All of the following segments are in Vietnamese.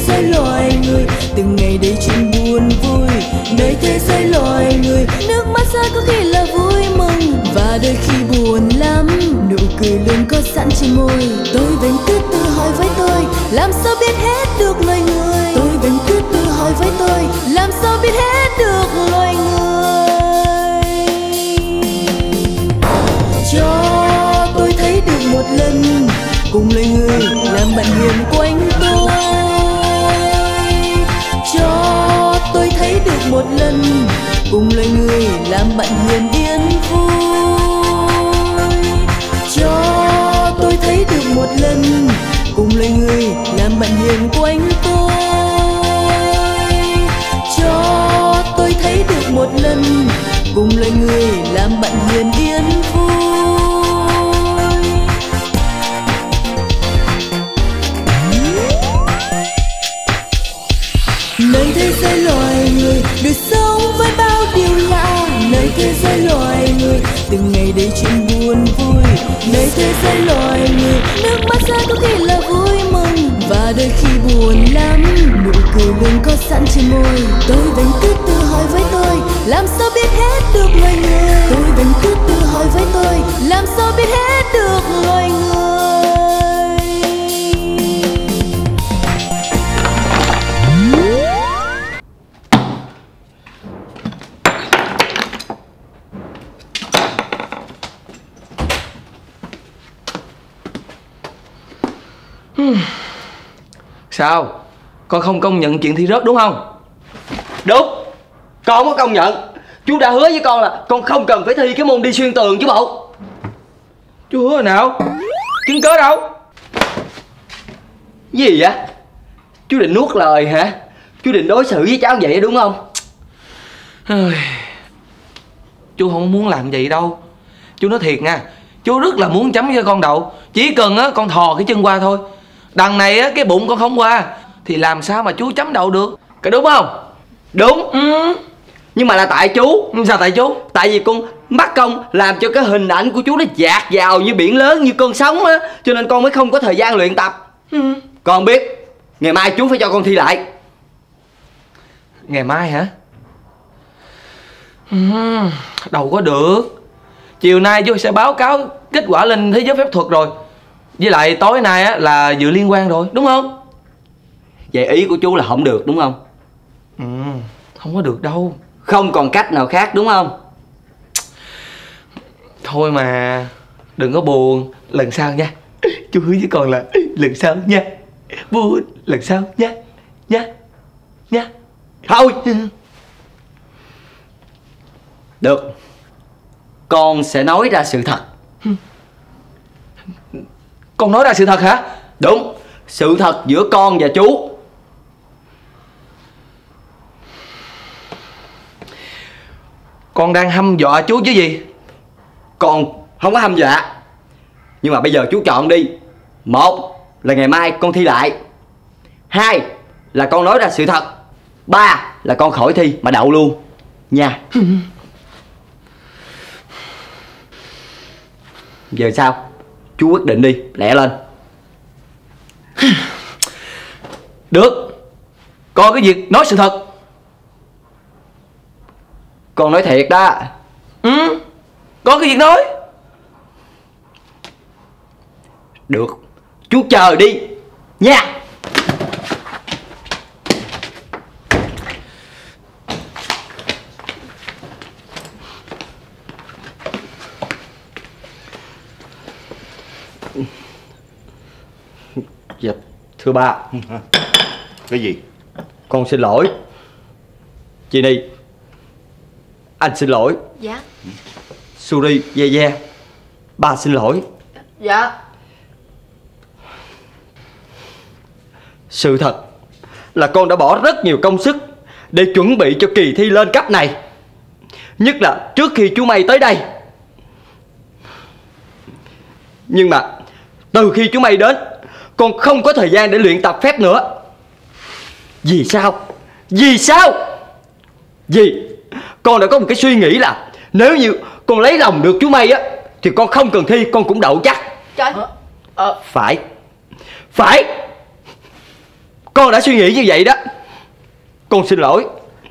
giới loài người, từng ngày đầy chuyện buồn vui. Nơi thế giới loài người, nước mắt rơi có khi là vui mừng, và đôi khi buồn lắm, nụ cười luôn có sẵn trên môi. Tôi vẫn cứ tự hỏi với tôi, làm sao biết hết được loài người. Tôi vẫn cứ tự hỏi với tôi, làm sao biết hết được loài người. Cho tôi thấy được một lần, cùng loài người làm bạn hiền quanh tôi. Cho tôi thấy được một lần, cùng loài người làm bạn hiền yên vui. Cho tôi thấy được một lần, cùng loài người làm bạn hiền quanh tôi. Cho tôi thấy được một lần, cùng loài người làm bạn hiền yên vui. Nơi thế giới loài người, được sống với bao điều lạ. Nơi thế giới loài người, từng ngày đầy chuyện buồn vui. Nơi thế giới loài người, nước mắt rơi có khi là vui mừng, và đôi khi buồn lắm, nụ cười luôn có sẵn trên môi. Tôi vẫn cứ tự hỏi với tôi, làm sao biết hết được loài người. Tôi vẫn cứ tự hỏi với tôi, làm sao biết hết được loài người. Sao? Con không công nhận chuyện thi rớt đúng không? Đúng, con không có công nhận. Chú đã hứa với con là con không cần phải thi cái môn đi xuyên tường chứ bộ. Chú hứa rồi nào? Chứng cớ đâu? Gì vậy? Chú định nuốt lời hả? Chú định đối xử với cháu vậy đúng không? Chú không muốn làm vậy đâu. Chú nói thiệt nha, chú rất là muốn chấm với con đậu. Chỉ cần á con thò cái chân qua thôi. Đằng này á cái bụng con không qua thì làm sao mà chú chấm đậu được. Có đúng không? Đúng. Nhưng mà là tại chú. Sao tại chú? Tại vì con bắt công làm cho cái hình ảnh của chú nó dạt dào như biển lớn, như cơn sóng á, cho nên con mới không có thời gian luyện tập. Con biết ngày mai chú phải cho con thi lại. Ngày mai hả? Đâu có được. Chiều nay chú sẽ báo cáo kết quả lên thế giới phép thuật rồi. Với lại tối nay á là dự liên quan rồi, đúng không? Vậy ý của chú là không được đúng không? Không có được đâu. Không còn cách nào khác đúng không? Thôi mà đừng có buồn. Lần sau nha. Chú hứa với con là lần sau nha. Buồn lần sau nha. Nha. Nha. Thôi. Được. Con sẽ nói ra sự thật. Con nói ra sự thật hả? Đúng. Sự thật giữa con và chú. Con đang hăm dọa chú chứ gì? Con không có hăm dọa. Nhưng mà bây giờ chú chọn đi. Một là ngày mai con thi lại. Hai là con nói ra sự thật. Ba là con khỏi thi mà đậu luôn nha. Giờ sao? Chú quyết định đi, lẹ lên. Được. Con cái việc nói sự thật. Con nói thiệt đó. Có cái việc nói. Được. Chú chờ đi nha. Dạ thưa ba. Cái gì? Con xin lỗi. Chị Ni, anh xin lỗi. Dạ. Suri, Ye, ba xin lỗi. Dạ. Sự thật là con đã bỏ rất nhiều công sức để chuẩn bị cho kỳ thi lên cấp này, nhất là trước khi chú May tới đây. Nhưng mà từ khi chú May đến, con không có thời gian để luyện tập phép nữa. Vì sao? Vì sao? Vì con đã có một cái suy nghĩ là nếu như con lấy lòng được chú May á thì con không cần thi con cũng đậu chắc. Trời. Phải. Phải. Con đã suy nghĩ như vậy đó. Con xin lỗi.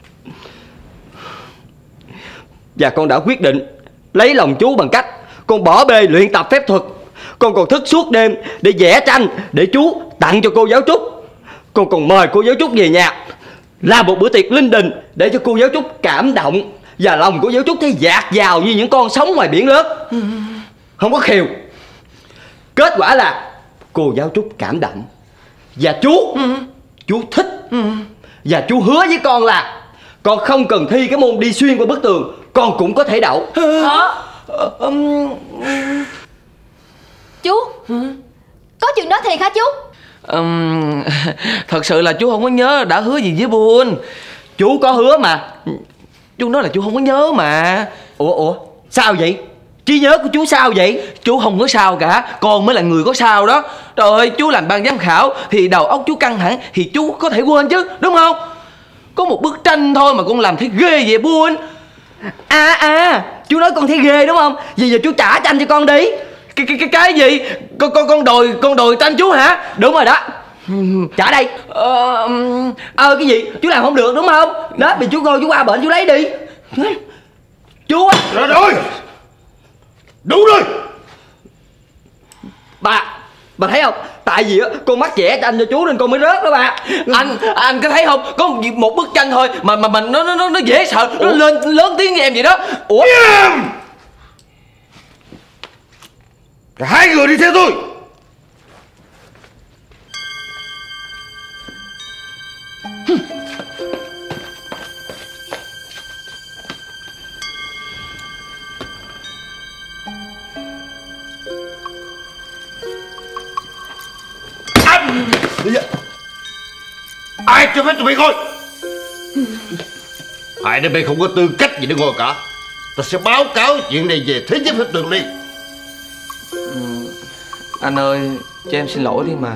Và con đã quyết định lấy lòng chú bằng cách con bỏ bê luyện tập phép thuật. Con còn thức suốt đêm để vẽ tranh để chú tặng cho cô giáo Trúc. Con còn mời cô giáo Trúc về nhà làm một bữa tiệc linh đình để cho cô giáo Trúc cảm động. Và lòng cô giáo Trúc thấy dạt dào như những con sóng ngoài biển lớn, không có khều. Kết quả là cô giáo Trúc cảm động. Và chú thích. Và chú hứa với con là con không cần thi cái môn đi xuyên qua bức tường, con cũng có thể đậu. Chú, có chuyện đó thiệt hả chú? Thật sự là chú không có nhớ đã hứa gì với Buôn. Chú có hứa mà. Chú nói là chú không có nhớ mà. Ủa sao vậy? Trí nhớ của chú sao vậy? Chú không có sao cả, con mới là người có sao đó. Trời ơi, chú làm ban giám khảo thì đầu óc chú căng thẳng thì chú có thể quên chứ, đúng không? Có một bức tranh thôi mà con làm thấy ghê vậy Buôn. Chú nói con thấy ghê đúng không? Vậy giờ chú trả tranh cho con đi. Cái gì? Con đòi tranh chú hả? Đúng rồi đó. Trả đây. Cái gì? Chú làm không được đúng không? Đó, vì chú coi chú qua bệnh chú lấy đi. Chú á. Rồi. Đúng rồi. Bà thấy không? Tại vì á con mắc vẽ tranh cho chú nên con mới rớt đó bà. Anh có thấy không? Có một bức tranh thôi mà nó dễ sợ. Nó lên lớn tiếng với em vậy đó. Ủa? Cả hai người đi theo tôi. Ai cho phép tụi bay ngồi? Hai đứa bay không có tư cách gì để ngồi cả. Ta sẽ báo cáo chuyện này về thế giới phép thuật liền. Anh ơi, cho em xin lỗi đi mà.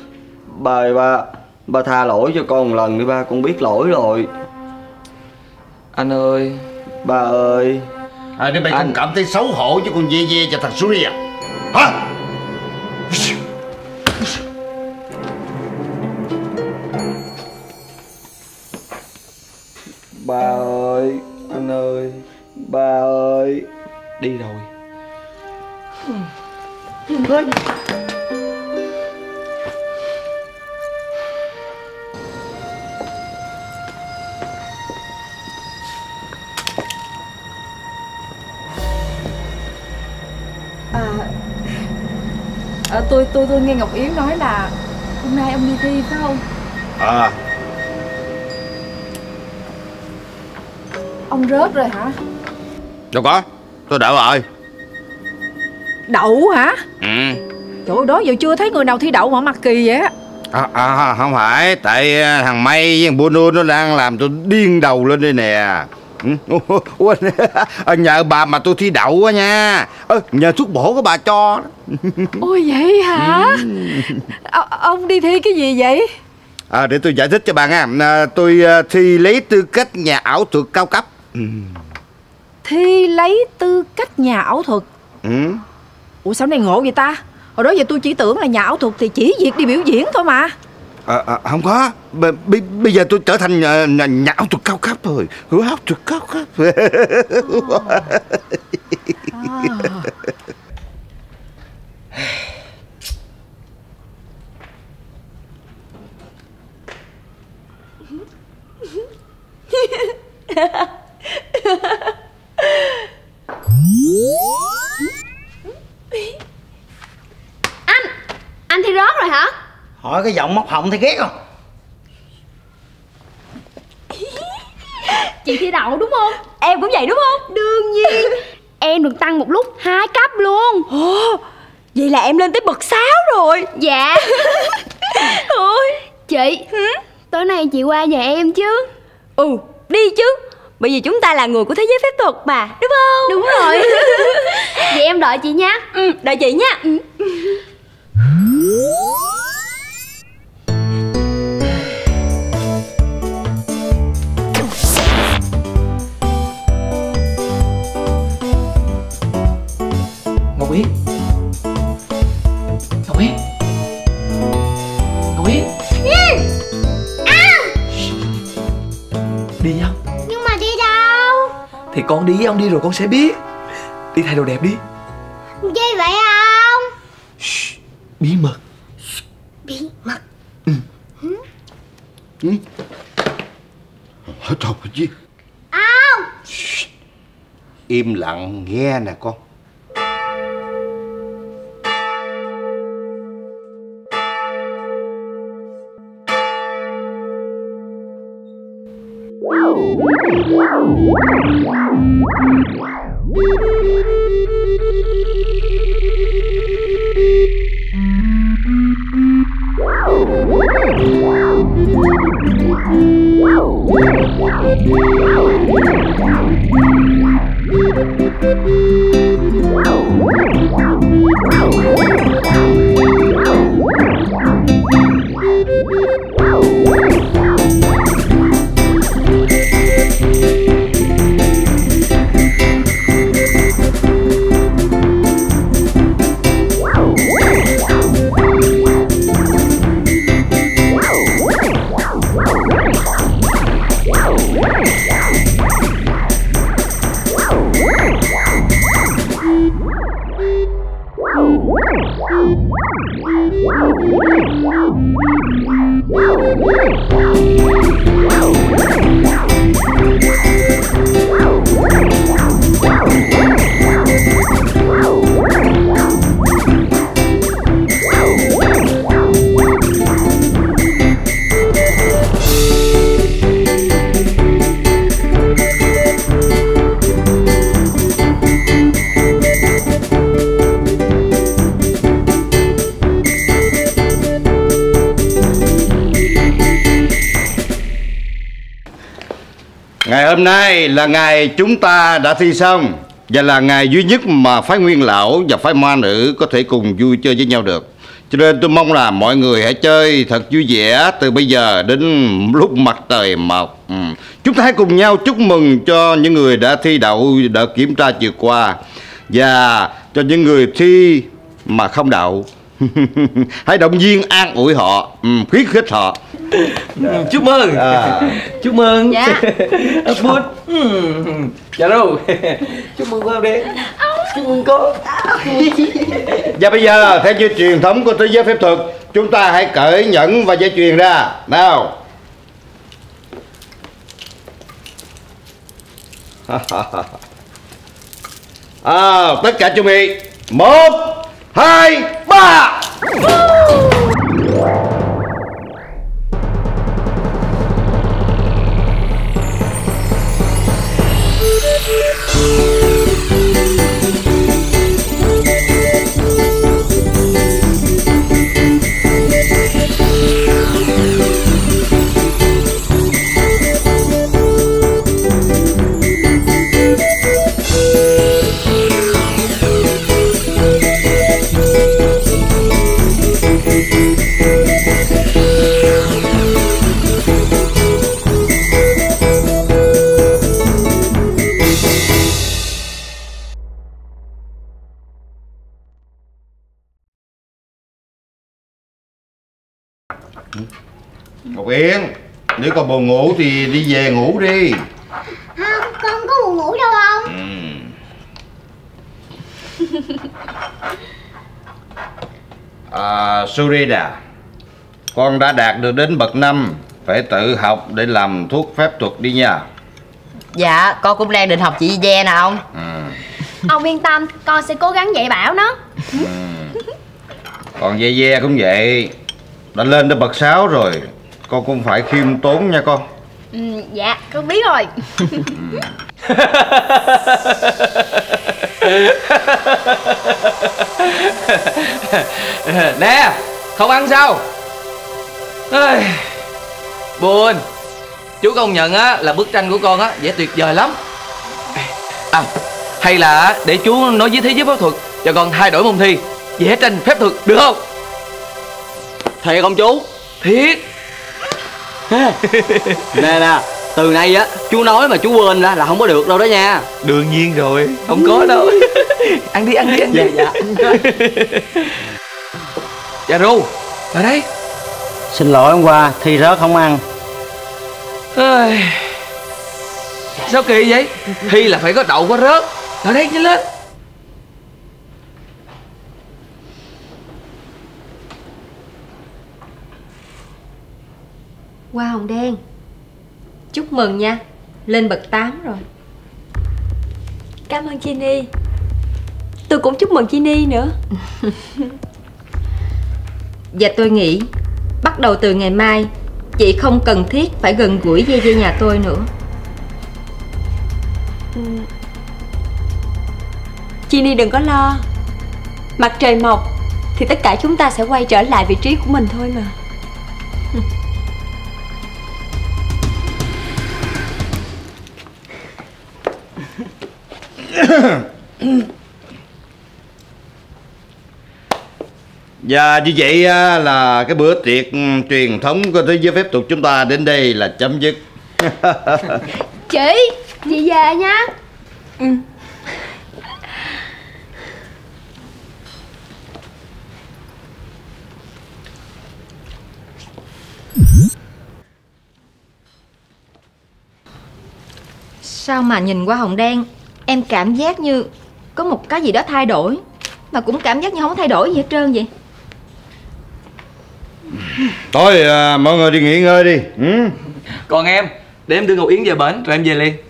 Ba tha lỗi cho con một lần đi ba, con biết lỗi rồi. Anh ơi. Ba ơi. Hai đứa bay không cảm thấy xấu hổ cho con dê cho thằng Suri à? Hả? Ba ơi, anh ơi, ba ơi. Đi rồi. Tôi nghe Ngọc Yến nói là hôm nay ông đi thi phải không? Ông rớt rồi hả? Đâu có, tôi đậu rồi. Đậu hả? Trời ơi, đó giờ chưa thấy người nào thi đậu mà mặt kỳ vậy á. Không phải, tại thằng May với thằng Bono nó đang làm tôi điên đầu lên đây nè. Nhờ bà mà tôi thi đậu á nha. Nhờ thuốc bổ của bà cho. Ôi vậy hả? Ông đi thi cái gì vậy? Để tôi giải thích cho bà nha. Tôi thi lấy tư cách nhà ảo thuật cao cấp. Thi lấy tư cách nhà ảo thuật? Ủa sao này ngộ vậy ta? Hồi đó giờ tôi chỉ tưởng là nhà ảo thuật thì chỉ việc đi biểu diễn thôi mà. Không có. Bây giờ tôi trở thành nhà ảo thuật cao cấp rồi. Ảo thuật cao cấp. Anh thi rớt rồi hả? Hỏi cái giọng móc họng thấy ghét không? Chị thi đậu đúng không? Em cũng vậy đúng không? Đương nhiên. Em được tăng một lúc 2 cấp luôn. Vậy là em lên tới bậc 6 rồi. Dạ. Ôi Chị, tối nay chị qua nhà em chứ? Đi chứ. Bởi vì chúng ta là người của thế giới phép thuật mà, đúng không? Đúng rồi. Vậy em đợi chị nha. Đợi chị nha. Ngọc Yến. Ngọc Yến. Ngọc Yến. con đi, ông đi rồi con sẽ biết. Đi thay đồ đẹp đi. Gì vậy không? Bí mật. Bí mật. Thôi chứ. Ông. Im lặng nghe nè con. Ngày hôm nay là ngày chúng ta đã thi xong, và là ngày duy nhất mà phái Nguyên Lão và phái Ma Nữ có thể cùng vui chơi với nhau được. Cho nên tôi mong là mọi người hãy chơi thật vui vẻ từ bây giờ đến lúc mặt trời mọc. Chúng ta hãy cùng nhau chúc mừng cho những người đã thi đậu đợt kiểm tra vừa qua, và cho những người thi mà không đậu hãy động viên an ủi họ, khuyến khích họ. Chúc mừng. Chúc mừng. Dạ. Bút. Dạ đâu. Chúc mừng con đi. Chúc mừng con. Và bây giờ theo như truyền thống của thế giới phép thuật, chúng ta hãy cởi nhẫn và dây chuyền ra. Nào. Tất cả chuẩn bị. 1, 2, 3. Ngọc Yên, nếu còn buồn ngủ thì đi về ngủ đi. Không, con không có buồn ngủ đâu ông. Sureda, con đã đạt được đến bậc 5, phải tự học để làm thuốc phép thuật đi nha. Dạ, con cũng đang định học chị Ve nè ông. Ông yên tâm, con sẽ cố gắng dạy bảo nó. Còn Ve cũng vậy, đã lên đến bậc 6 rồi, con cũng phải khiêm tốn nha con. Dạ, con biết rồi. Nè, không ăn sao? Buồn. Chú công nhận á là bức tranh của con á vẽ tuyệt vời lắm. Hay là để chú nói với thế giới phép thuật cho con thay đổi môn thi, vẽ tranh phép thuật được không? Thiệt không chú? Thiệt. Nè, từ nay á chú nói mà chú quên ra là không có được đâu đó nha. Đương nhiên rồi, không có đâu. Ăn đi. Dạ. Dạ Ru, lại đây. Xin lỗi hôm qua thi rớt không ăn. Sao kỳ vậy? Thi là phải có đậu có rớt. Ở đây nhanh lên. Hoa hồng đen, chúc mừng nha, lên bậc 8 rồi. Cảm ơn chị Ni. Tôi cũng chúc mừng chị Ni nữa. Và tôi nghĩ bắt đầu từ ngày mai chị không cần thiết phải gần gũi dê dê nhà tôi nữa. Chị Ni đừng có lo. Mặt trời mọc thì tất cả chúng ta sẽ quay trở lại vị trí của mình thôi mà. Và như vậy là cái bữa tiệc truyền thống của thế giới phép thuật chúng ta đến đây là chấm dứt. Chị về nha. Sao mà nhìn qua hồng đen em cảm giác như có một cái gì đó thay đổi, mà cũng cảm giác như không thay đổi gì hết trơn vậy. Thôi mọi người đi nghỉ ngơi đi. Còn em, để em đưa Ngọc Yến về bển rồi em về liền.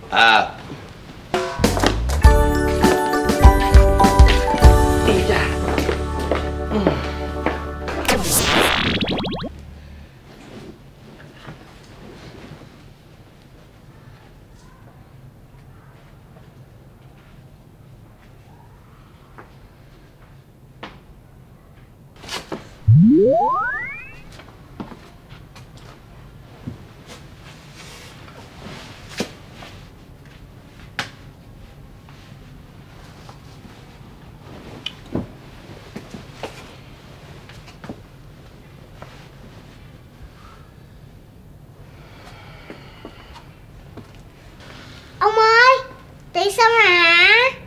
Ông ơi, tiệc xong hả?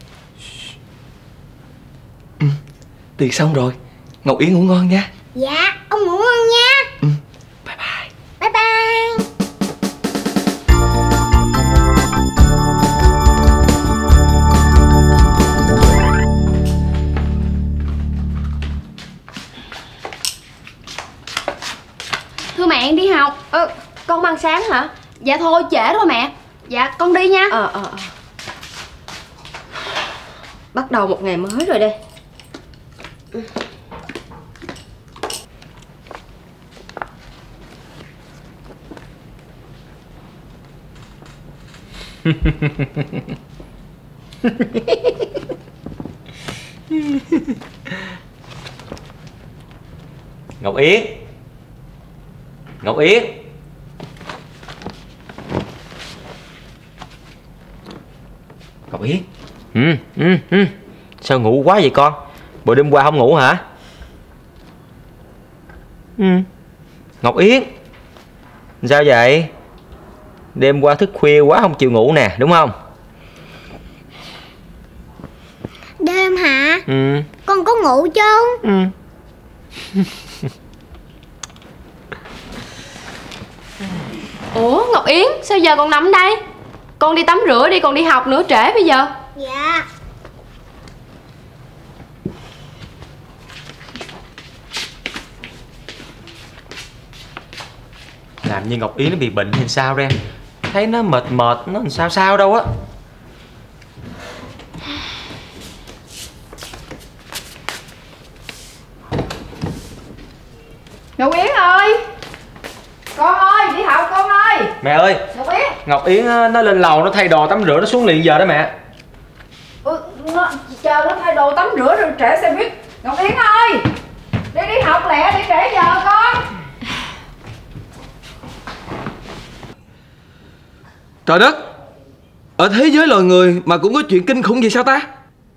Tiệc xong rồi. Ngọc Yến ngủ ngon nha. Dạ, ông ngủ ngon nha. Bye bye. Bye bye. Thưa mẹ, em đi học. Con ăn sáng hả? Dạ thôi, trễ rồi mẹ. Dạ, con đi nha. Bắt đầu một ngày mới rồi đây. Ngọc Yến. Ngọc Yến. Ngọc Yến. Sao ngủ quá vậy con? Bộ đêm qua không ngủ hả? Ngọc Yến, sao vậy? Đêm qua thức khuya quá không chịu ngủ nè, đúng không? Đêm hả? Con có ngủ chứ? Ủa Ngọc Yến, sao giờ còn nằm đây? Con đi tắm rửa đi, còn đi học nữa, trễ bây giờ. Dạ. Làm như Ngọc Yến nó bị bệnh hay sao ra? Thấy nó mệt mệt, nó làm sao đâu á. Ngọc Yến ơi! Con ơi, đi học con ơi! Mẹ ơi! Ngọc Yến! Ngọc Yến nó lên lầu nó thay đồ tắm rửa, nó xuống liền giờ đó mẹ. Chờ nó thay đồ tắm rửa rồi trễ xe buýt. Ngọc Yến ơi! Đi học lẹ, đi trễ giờ con! Trời đất, ở thế giới loài người mà cũng có chuyện kinh khủng vậy sao ta?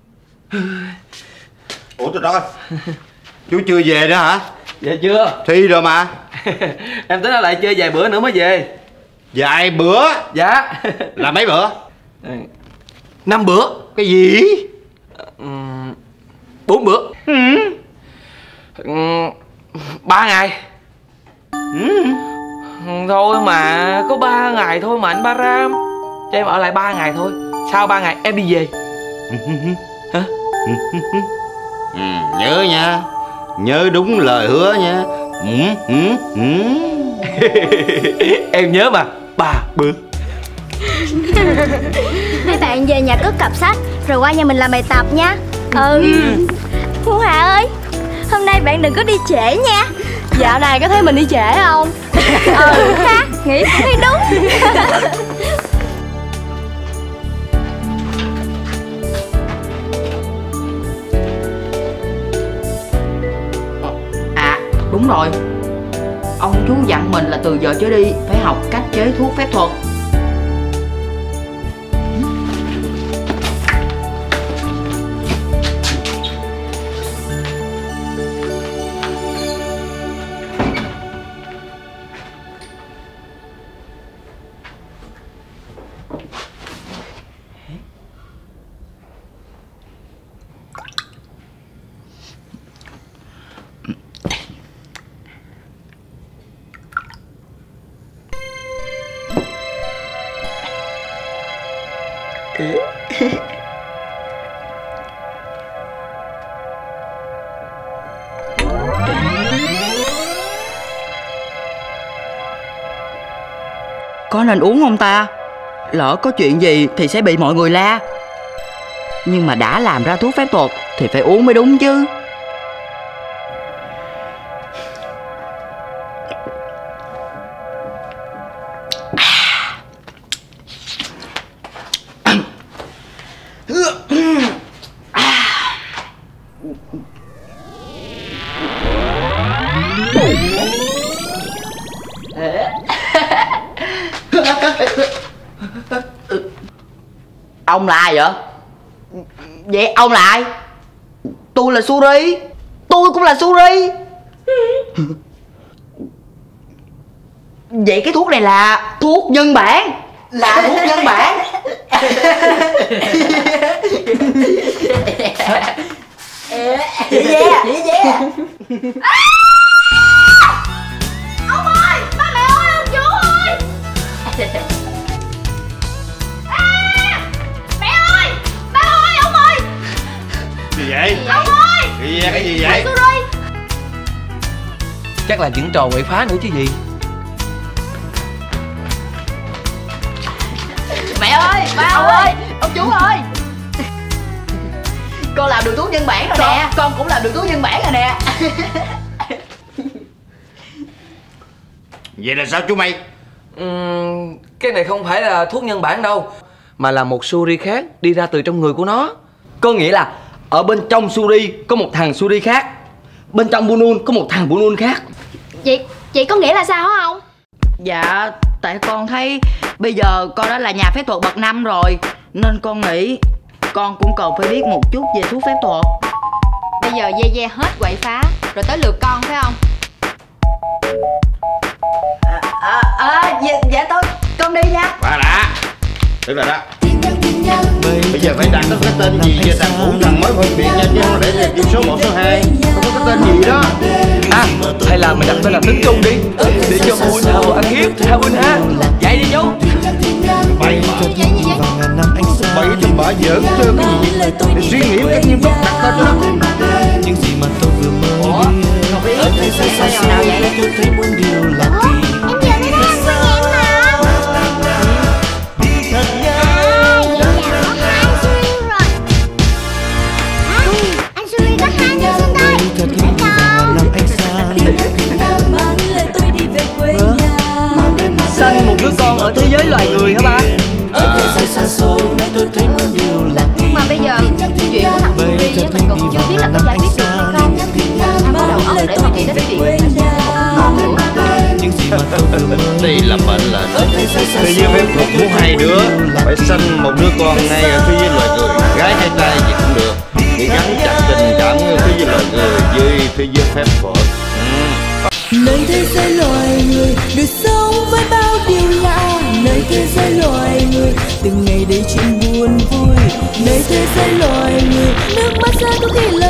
Ủa trời đất ơi, chú chưa về nữa hả? Dạ chưa. Thi rồi mà. Em tính ở lại chơi vài bữa nữa mới về. Vài bữa? Dạ. Là mấy bữa? 5 bữa. Cái gì? 4 bữa. 3 ngày. Thôi mà, có 3 ngày thôi mà anh Ba Ram. cho em ở lại 3 ngày thôi. Sau 3 ngày em đi về. Hả? Nhớ nha, nhớ đúng lời hứa nha. Em nhớ mà, 3 bữa. Hai bạn về nhà cất cặp sách rồi qua nhà mình làm bài tập nha. Thu Hà ơi, hôm nay bạn đừng có đi trễ nha. Dạo này có thấy mình đi trễ không? Ha, nghĩ thấy đúng. À đúng rồi, ông chú dặn mình là từ giờ trở đi phải học cách chế thuốc phép thuật. Có nên uống không ta? Lỡ có chuyện gì thì sẽ bị mọi người la. Nhưng mà đã làm ra thuốc phép thuật thì phải uống mới đúng chứ. Ông là ai vậy? Vậy ông là ai? Tôi là Suri. Tôi cũng là Suri. Vậy cái thuốc này là thuốc nhân bản. Là thuốc nhân bản. Ông ơi, ba mẹ ơi, ông chủ ơi. Mẹ ơi, ba ơi, ông ơi. Gì vậy? Ông ơi. Cái gì vậy? Chắc là những trò quậy phá nữa chứ gì. Mẹ ơi, ba ơi, ông chú ơi. Con làm được thuốc nhân bản rồi nè. Con cũng làm được thuốc nhân bản rồi nè. Vậy là sao chú mày? Cái này không phải là thuốc nhân bản đâu, mà là một Suri khác đi ra từ trong người của nó. Có nghĩa là ở bên trong Suri có một thằng Suri khác, bên trong Bunun có một thằng Bunun khác. Vậy có nghĩa là sao hả ông? Dạ, tại con thấy bây giờ con đã là nhà phép thuật bậc 5 rồi, nên con nghĩ con cũng cần phải biết một chút về thuốc phép thuật. Bây giờ Ye hết quậy phá rồi tới lượt con phải không? Dạ thôi, con đi nha. Bà đã. Tức là đó. Bây giờ phải đặt cái tên gì cho thằng Vũ thằng mới phân biệt nha, chứ không để số 1, số 2. Không có cái tên gì đó. Hay là mình đặt tên là Tấn Trung đi, để cho Bun nào ăn hiếp ha Bun ha. Vậy đi chú. Bậy thì bà giỡn chứ cái gì vậy? Để suy nghĩ một cách nghiêm túc đặt tên cho nó. Những gì mà tôi vừa mơ đi, ở thế giới xa xôi tôi thấy muôn điều là kỳ. Sanh một đứa con ở thế giới loài người hả ba? Nhưng mà bây giờ chuyện của thằng Suri với mình còn chưa biết là có giải quyết được hay không. Anh có đầu óc để mà nghĩ đến chuyện Đây là mệnh lệnh. Thế giới phép thuật muốn hai đứa phải sanh một đứa con ngay ở thế giới loài người, gái hay trai gì cũng được, để gắn chặt tình cảm của thế giới loài người với thế giới phép thuật. Nơi thế giới loài người được sống với bao điều lạ. Nơi thế giới loài người từng ngày đầy chuyện buồn vui. Nơi thế giới loài người nước mắt rơi có khi